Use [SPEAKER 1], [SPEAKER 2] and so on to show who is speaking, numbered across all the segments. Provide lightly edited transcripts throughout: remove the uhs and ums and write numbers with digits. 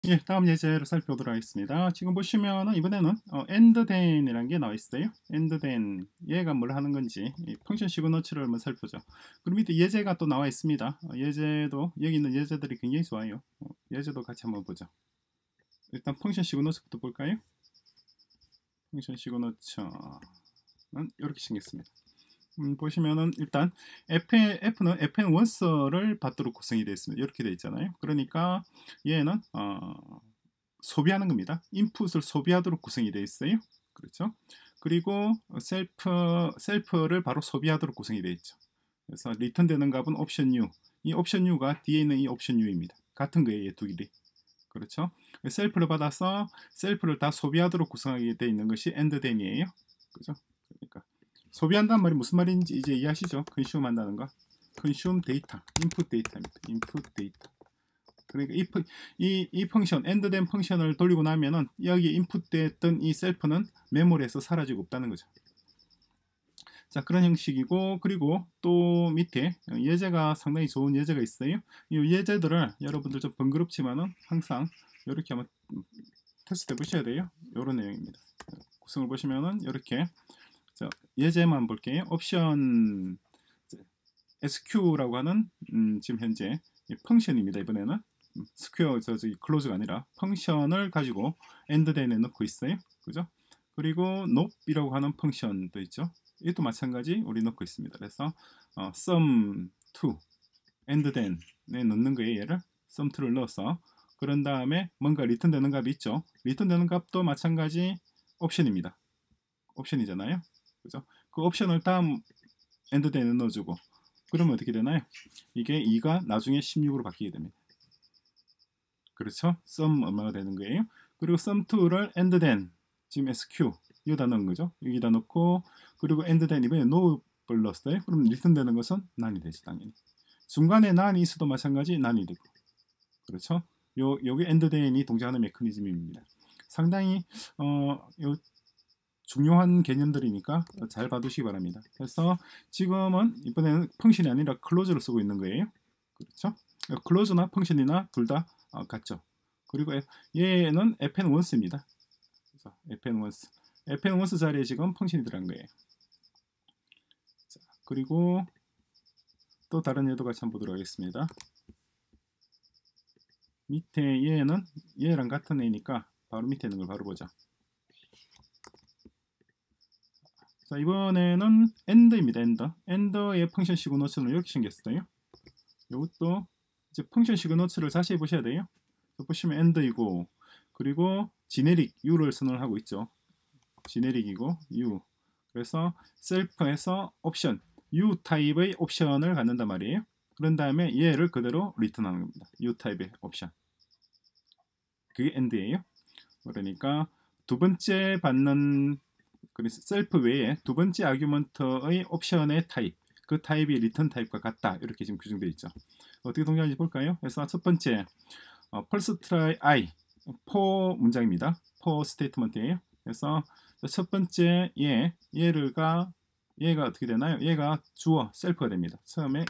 [SPEAKER 1] 예, 다음 예제를 살펴보도록 하겠습니다. 지금 보시면은 이번에는 end then이라는 게 나와 있어요. end then 얘가 뭘 하는 건지 이 펑션 시그너처를 한번 살펴보죠. 그럼 밑에 예제가 또 나와 있습니다. 예제도 여기 있는 예제들이 굉장히 좋아요. 예제도 같이 한번 보죠. 일단 펑션 시그너처부터 볼까요? 펑션 시그너처는 이렇게 생겼습니다. 보시면은 일단 F는 fn 원서를 받도록 구성이 되어 있습니다. 이렇게 되어 있잖아요. 그러니까 얘는 소비하는 겁니다. 인풋을 소비하도록 구성이 되어 있어요. 그렇죠? 그리고 셀프를 바로 소비하도록 구성이 되어 있죠. 그래서 리턴되는 값은 옵션 U. 이 옵션 U가 뒤에 있는 이 옵션 U입니다. 같은 거예요, 이 두 길이. 그렇죠? 셀프를 받아서 셀프를 다 소비하도록 구성하게 되어 있는 것이 end then이에요. 그죠? 그러니까 소비한다는 말이 무슨 말인지 이제 이해하시죠? consume 한다는 거. consume data, input data입니다. input data. 그러니까 이 펑션, end then 펑션을 돌리고 나면은 여기 인풋됐던 이 셀프는 메모리에서 사라지고 없다는 거죠. 자, 그런 형식이고, 그리고 또 밑에 예제가 상당히 좋은 예제가 있어요. 이 예제들을 여러분들 좀 번거롭지만은 항상 이렇게 한번 테스트 해 보셔야 돼요. 이런 내용입니다. 구성을 보시면은 이렇게 예제만 볼게요. 옵션 SQ라고 하는 지금 현재 펑션입니다. 이번에는 스퀘어 저기 클로즈가 아니라 펑션을 가지고 end then에 넣고 있어요. 그죠? 그리고 nop이라고 하는 펑션도 있죠. 이것도 마찬가지 우리 넣고 있습니다. 그래서 sum2 end then에 넣는 거예요. 얘를 sum2를 넣어서 그런 다음에 뭔가 리턴 되는 값이 있죠. 리턴 되는 값도 마찬가지 옵션입니다. 옵션이잖아요. 그죠? 그 옵션을 다음 end then에 넣어주고 그러면 어떻게 되나요? 이게 2가 나중에 16으로 바뀌게 됩니다. 그렇죠? sum 얼마가 되는 거예요? 그리고 sum2를 end then 지금 SQ 여기다 넣은 거죠. 여기다 넣고 그리고 end then 이번에 no를 넣었어요. 그럼 리턴 되는 것은 none이 되죠. 당연히. 중간에 none이 있어도 마찬가지 none이 되고 그렇죠? 요게 end then이 동작하는 메커니즘입니다. 상당히 요 중요한 개념들이니까 잘 봐두시기 바랍니다. 그래서 지금은 이번에는 펑션이 아니라 클로즈를 쓰고 있는 거예요. 그렇죠? 클로즈나 펑션이나 둘 다 같죠. 그리고 얘는 fn once입니다. 그래서 fn once 자리에 지금 펑션이 들어간 거예요. 자, 그리고 또 다른 예도 같이 한번 보도록 하겠습니다. 밑에 얘는 얘랑 같은 애니까 바로 밑에 있는 걸 바로 보자. 자, 이번에는 end입니다. end의 펑션 시그너처는 이렇게 생겼어요. 이것도 이제 펑션 시그너처를 자세히 보셔야 돼요. 보시면 end이고 그리고 지네릭 u를 선언하고 있죠. 지네릭이고 u. 그래서 셀프에서 옵션 u 타입의 옵션을 갖는단 말이에요. 그런 다음에 얘를 그대로 리턴하는 겁니다. u 타입의 옵션. 그게 end예요. 그러니까 두 번째 받는 셀프 외에 두 번째 아규먼트의 옵션의 타입, 그 타입이 리턴 타입과 같다. 이렇게 지금 규정되어 있죠. 어떻게 동작하는지 볼까요? 그래서 첫 번째 first try I for 문장입니다. for 스테이트먼트예요. 그래서 첫 번째 얘가 어떻게 되나요? 얘가 주어 셀프가 됩니다. 처음에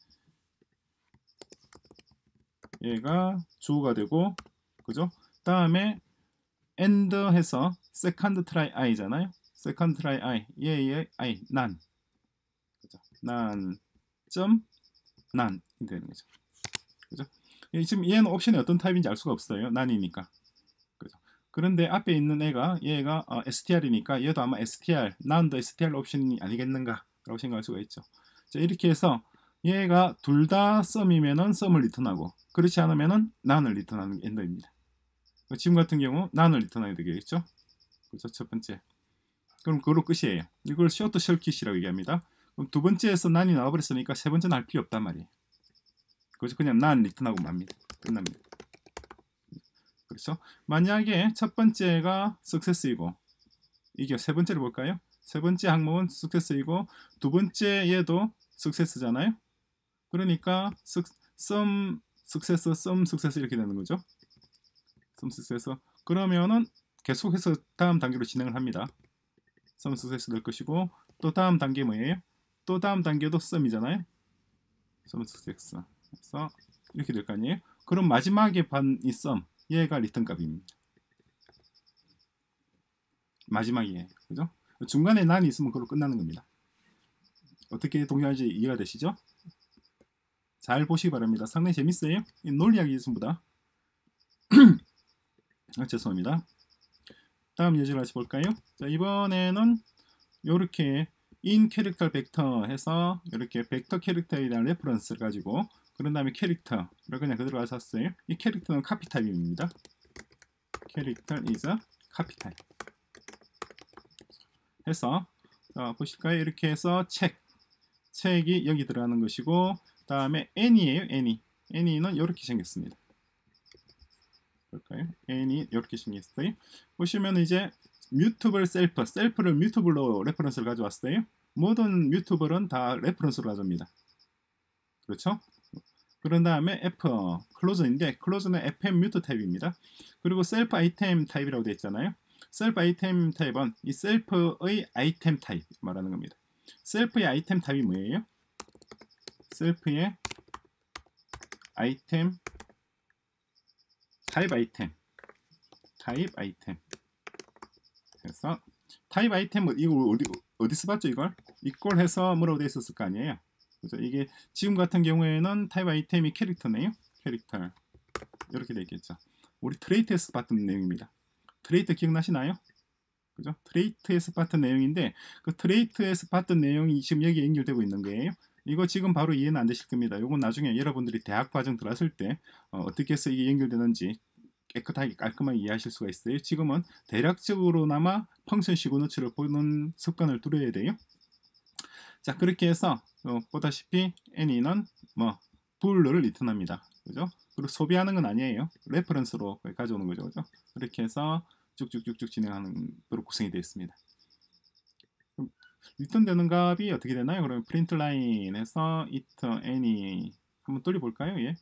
[SPEAKER 1] 얘가 주어가 되고 그죠? 다음에 end 해서 second try I잖아요. second try I 얘의 I none 그죠? none 점 none 이 되는 거죠. 그죠? 지금 얘는 옵션이 어떤 타입인지 알 수가 없어요. none이니까. 그죠? 그런데 앞에 있는 얘가 str이니까 얘도 아마 str, none도 str 옵션이 아니겠는가라고 생각할 수가 있죠. 자, 이렇게 해서 얘가 둘 다 sum이면은 sum을 리턴하고 그렇지 않으면은 none을 리턴하는 게 end입니다. 지금 같은 경우 none을 리턴하게 되겠죠. 그죠? 첫 번째. 그럼 그걸로 끝이에요. 이걸 short circuit이라고 얘기합니다. 그럼 두 번째에서 none이 나와버렸으니까 세 번째는 할 필요 없단 말이에요. 그래서 그냥 none 리턴하고 맙니다. 끝납니다. 그렇죠? 만약에 첫 번째가 success이고 이게 세 번째를 볼까요? 세 번째 항목은 success이고 두 번째 얘도 success잖아요. 그러니까 some success 이렇게 되는 거죠. some success. 그러면은 계속해서 다음 단계로 진행을 합니다. some success 될 것이고 또 다음 단계 뭐예요? 또 다음 단계도 some이잖아요. some success. 그래서 이렇게 될 거 아니에요? 그럼 마지막에 반 이 sum 얘가 리턴 값입니다. 마지막이에요. 그죠? 중간에 난이 있으면 그걸로 끝나는 겁니다. 어떻게 동작하는지 이해가 되시죠? 잘 보시기 바랍니다. 상당히 재밌어요. 논리학이 전부 다. 죄송합니다. 다음 예제를 같이 볼까요? 자, 이번에는 이렇게 in 캐릭터 벡터 해서 이렇게 벡터 캐릭터에 대한 레퍼런스를 가지고 그런 다음에 캐릭터를 그냥 그대로 가졌어요. 이 캐릭터는 카피 타입입니다. 캐릭터 is a copy type 해서 보실까요? 이렇게 해서 책이 여기 들어가는 것이고 다음에 any예요. any는 이렇게 생겼습니다. 볼까요? any 이렇게 생겼어요. 보시면 이제 뮤트블 셀프를 뮤트블로 레퍼런스를 가져왔어요. 모든 뮤트블은 다 레퍼런스로 가져옵니다. 그렇죠? 그런 다음에 F 클로즈인데 클로즈는 FM 뮤트 타입입니다. 그리고 셀프 아이템 타입이라고 되어 있잖아요. 셀프 아이템 타입은 이 셀프의 아이템 타입 말하는 겁니다. 셀프의 아이템 타입이 뭐예요? 셀프의 아이템 타입 아이템 해서 타입 아이템 이거 어디서 봤죠? 이걸 해서 뭐라고 되어 있었을 거 아니에요. 그죠? 이게 지금 같은 경우에는 타입 아이템이 캐릭터네요. 캐릭터 이렇게 되어 있겠죠. 우리 트레이트에서 봤던 내용입니다. 트레이트 기억나시나요? 그죠? 트레이트에서 봤던 내용인데 그 트레이트에서 봤던 내용이 지금 여기에 연결되고 있는 거예요. 이거 지금 바로 이해는 안 되실 겁니다. 이건 나중에 여러분들이 대학 과정 들어갔을 때 어떻게 해서 이게 연결되는지 깨끗하게 깔끔하게 이해하실 수가 있어요. 지금은 대략적으로나마 펑션 시그너처를 보는 습관을 들여야 돼요. 자, 그렇게 해서 보다시피 any는 뭐 불러를 리턴합니다. 그죠? 그리고 소비하는 건 아니에요. 레퍼런스로 가져오는 거죠. 그죠? 그렇게 해서 쭉쭉쭉쭉 진행하는 도로 구성이 되어 있습니다. 리턴되는 값이 어떻게 되나요? 그러면 프린트 라인에서 it any 한번 돌려볼까요? 예.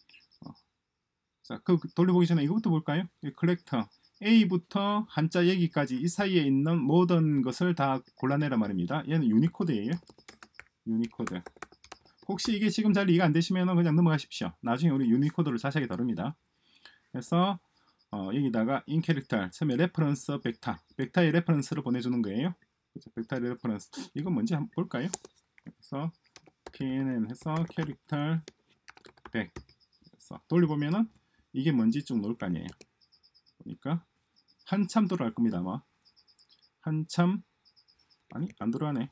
[SPEAKER 1] 자, 그 돌려보기 전에 이거부터 볼까요? 컬렉터 A부터 한자 여기까지 이 사이에 있는 모든 것을 다 골라내라 말입니다. 얘는 유니코드예요. 유니코드. 혹시 이게 지금 잘 이해가 안 되시면 그냥 넘어가십시오. 나중에 우리 유니코드를 자세하게 다룹니다. 그래서 여기다가 in 캐릭터 처음에 레퍼런스 벡터의 레퍼런스를 보내주는 거예요. 그렇죠? 벡터의 레퍼런스 이건 뭔지 한번 볼까요? 그래서 pnn 해서 캐릭터 벡 그래서 돌려보면은 이게 뭔지 쭉 놓을 거 아니에요. 그러니까 한참 돌아갈 겁니다. 아마 한참 아니 안 들어가네.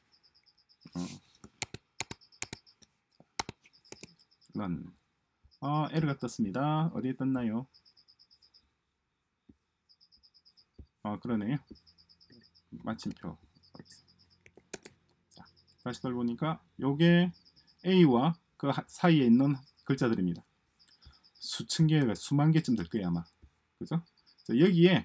[SPEAKER 1] run 에러가 떴습니다. 어디에 떴나요? 그러네요. 마침표. 자, 다시 돌보니까 요게 A와 그 사이에 있는 글자들입니다. 수천 개가 수만 개쯤 될 거예요 아마. 그죠? 자, 여기에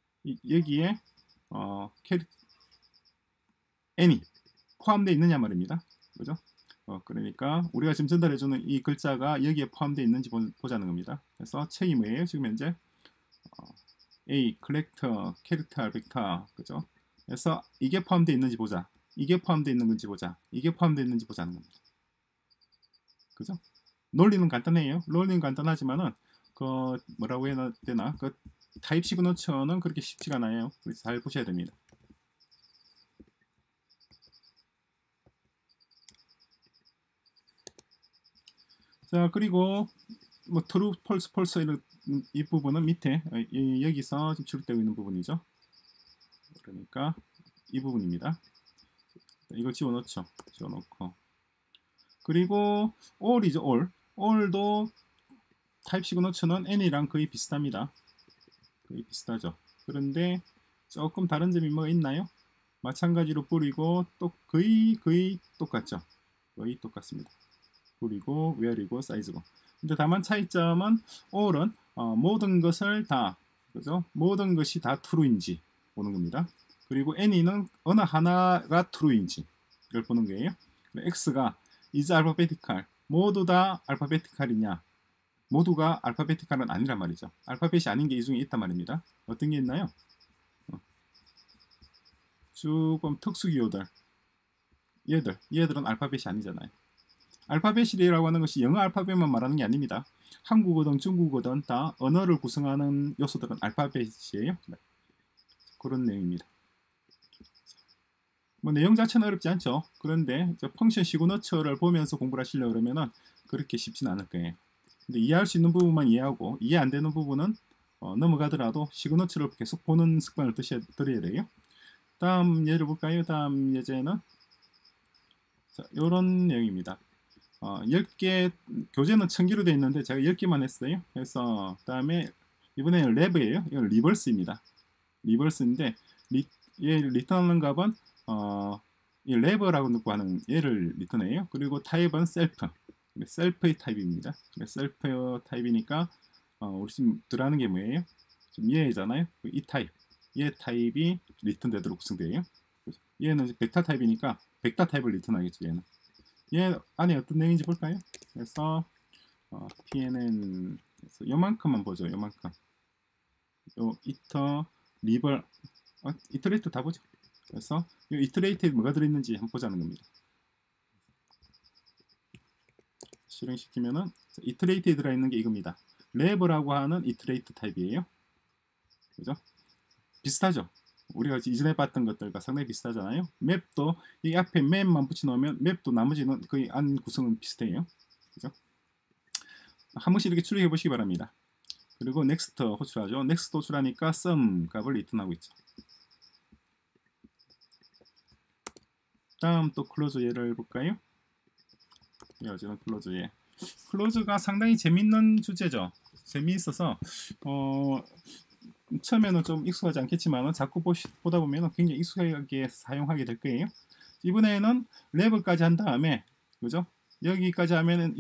[SPEAKER 1] any 포함되어 있느냐 말입니다. 그죠? 그러니까 우리가 지금 전달해주는 이 글자가 여기에 포함되어 있는지 보자는 겁니다. 그래서 책이 뭐예요? 지금 현재 A 컬렉터 캐릭터 벡터 그죠? 그래서 이게 포함되어 있는지 보자. 이게 포함되어 있는 건지 보자. 이게 포함되어 있는지 보자는 겁니다. 그죠? 논리는 간단해요. 논리는 간단하지만은 그 뭐라고 해야 되나? 그 타입 시그너처는 그렇게 쉽지가 않아요. 잘 보셔야 됩니다. 자, 그리고 뭐 true, false 이런 이 부분은 밑에 여기서 지금 출력되고 있는 부분이죠. 그러니까 이 부분입니다. 이거 지워놓죠. 지워놓고 그리고 all이죠. all도 타입 시그너처는 any랑 거의 비슷합니다. 거의 비슷하죠. 그런데 조금 다른 점이 뭐 있나요? 마찬가지로 뿌리고 또 거의 똑같죠. 거의 똑같습니다. 뿌리고 where이고 사이즈고. 근데 다만 차이점은 all은 모든 것을 다 그죠? 모든 것이 다 true인지 보는 겁니다. 그리고 any는 어느 하나가 true인지 이걸 보는 거예요. x가 is alphabetical 모두 다 알파베티칼이냐? 모두가 알파베티칼은 아니란 말이죠. 알파벳이 아닌 게 이 중에 있단 말입니다. 어떤 게 있나요? 조금 특수기호들 얘들은 알파벳이 아니잖아요. 알파벳이라고 하는 것이 영어 알파벳만 말하는 게 아닙니다. 한국어든 중국어든 다 언어를 구성하는 요소들은 알파벳이에요. 그런 내용입니다. 뭐 내용 자체는 어렵지 않죠. 그런데 펑션 시그너처를 보면서 공부를 하시려고 그러면은 그렇게 쉽지는 않을 거예요. 근데 이해할 수 있는 부분만 이해하고 이해 안 되는 부분은 넘어가더라도 시그너처를 계속 보는 습관을 들여야 돼요. 다음 예를 볼까요? 다음 예제는 이런 내용입니다. 10개 교재는 1000개로 되어 있는데 제가 10개만 했어요. 그래서 다음에 이번에는 랩이에요. 이건 리버스입니다. 리버스인데 얘 리턴하는 값은 이 랩이라고 놓고 하는 얘를 리턴해요. 그리고 타입은 셀프의 타입입니다. 셀프 타입이니까 우리 지금 들어가는 게 뭐예요? 지금 얘잖아요. 이 타입, 얘 타입이 리턴되도록 구성되어요. 얘는 벡터 타입이니까 벡터 타입을 리턴하겠죠. 얘 안에 어떤 내용인지 볼까요? 그래서 PNN 요만큼만 보죠. 요만큼. 요 이터 리벌 이터레이터 다 보죠. 그래서 이 이터레이터에 뭐가 들어있는지 한번 보자는 겁니다. 실행시키면은 이터레이터에 들어있는 게 이겁니다. 랩이라고 하는 이터레이터 타입이에요. 그죠? 비슷하죠? 우리가 이전에 봤던 것들과 상당히 비슷하잖아요. 맵도 이 앞에 맵만 붙여놓으면 맵도 나머지는 거의 안 구성은 비슷해요. 그죠? 한 번씩 이렇게 출력해 보시기 바랍니다. 그리고 next 호출하죠. next 호출하니까 sum 값을 리턴하고 있죠. 다음 또 클로즈 예를 볼까요? 이어지는 클로즈 예. 클로즈가 상당히 재밌는 주제죠. 재미있어서 처음에는 좀 익숙하지 않겠지만 자꾸 보다 보면 굉장히 익숙하게 사용하게 될 거예요. 이번에는 랩까지 한 다음에 그죠? 여기까지 하면은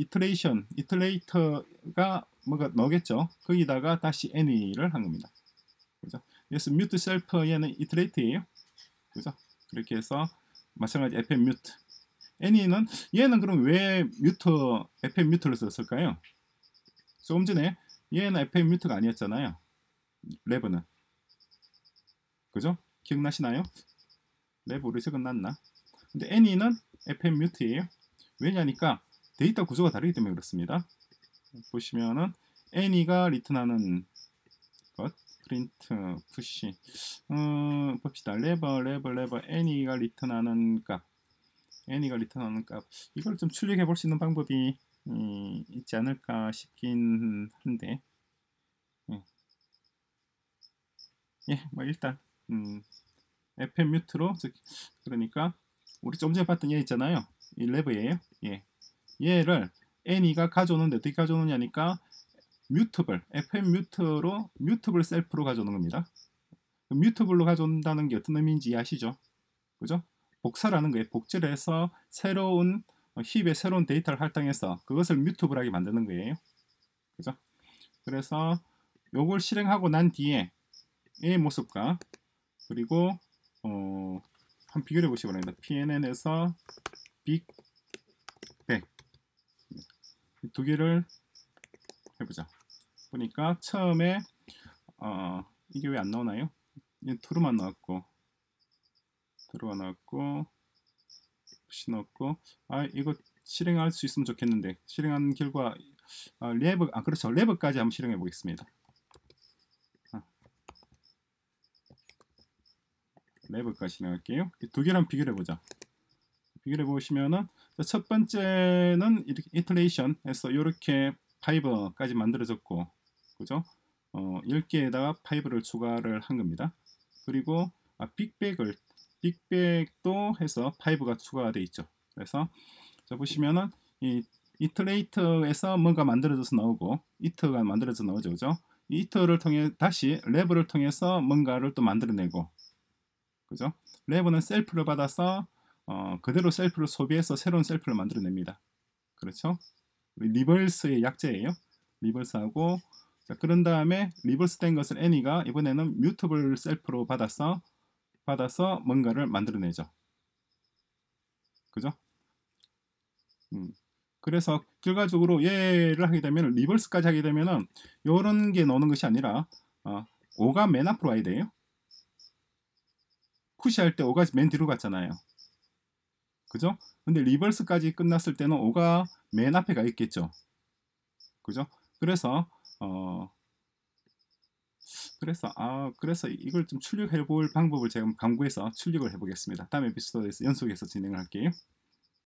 [SPEAKER 1] 이터레이터가 뭐가 나오겠죠. 거기다가 다시 any를 한 겁니다. 그죠? 그래서 mute self 얘는 이터레이터예요. 그죠? 그렇게 해서 마찬가지 fm mute. any는 얘는 그럼 왜 fm mute를 썼을까요? 조금 전에 얘는 fm mute가 아니었잖아요. 랩은 그죠? 기억나시나요? 랩 우리 적어놨나? 근데 any는 fm mute예요. 왜냐니까 데이터 구조가 다르기 때문에 그렇습니다. 보시면은 any가 리턴하는 것 프린트 푸시 봅시다. 레버 any가 리턴하는 값 이걸 좀 출력해 볼 수 있는 방법이 있지 않을까 싶긴 한데 뭐 일단 fm mute로 그러니까 우리 좀 전에 봤던 얘 있잖아요. 이 레버예요. 얘를 any가 가져오는데 어떻게 가져오느냐니까 fm mute로 뮤트블 셀프로 가져오는 겁니다. 뮤트블로 가져온다는 게 어떤 의미인지 아시죠? 그죠? 복사라는 거예요. 복제를 해서 새로운 힙에 새로운 데이터를 할당해서 그것을 뮤트블하게 만드는 거예요. 그죠? 그래서 요걸 실행하고 난 뒤에 이 모습과 그리고 한번 비교해 보시기 바랍니다. PNN에서 빅백 두 개를 해보자. 보니까 처음에 이게 왜 안 나오나요? true만 나왔고 푸시 넣었고 이거 실행할 수 있으면 좋겠는데 실행한 결과 그렇죠. 랩까지 한번 실행해 보겠습니다. 랩까지 실행할게요. 두 개랑 비교해 보자. 비교해 보시면은 첫 번째는 이렇게 이터레이션에서 이렇게 파이브까지 만들어졌고 그죠? 10개에다가 파이브를 추가를 한 겁니다. 그리고 빅백도 해서 파이브가 추가가 돼 있죠. 그래서 자 보시면은 이 이터레이터에서 뭔가 만들어져서 나오고 이터가 만들어져 나오죠. 그죠? 이 이터를 통해 다시 랩을 통해서 뭔가를 또 만들어내고 그죠? 랩은 셀프를 받아서 그대로 셀프를 소비해서 새로운 셀프를 만들어냅니다. 그렇죠? 리버스의 약자예요. 리버스하고 자, 그런 다음에 리버스 된 것을 any가 이번에는 뮤트블 셀프로 받아서 뭔가를 만들어내죠. 그죠? 그래서 결과적으로 얘를 하게 되면 리버스까지 하게 되면은 이런 게 나오는 것이 아니라 5가 맨 앞으로 와야 돼요. 푸시할 때 5가 맨 뒤로 갔잖아요. 그죠? 근데 리버스까지 끝났을 때는 5가 맨 앞에 가 있겠죠. 그죠? 그래서 그래서 이걸 좀 출력해 볼 방법을 제가 강구해서 출력을 해 보겠습니다. 다음 에피소드에서 연속해서 진행을 할게요.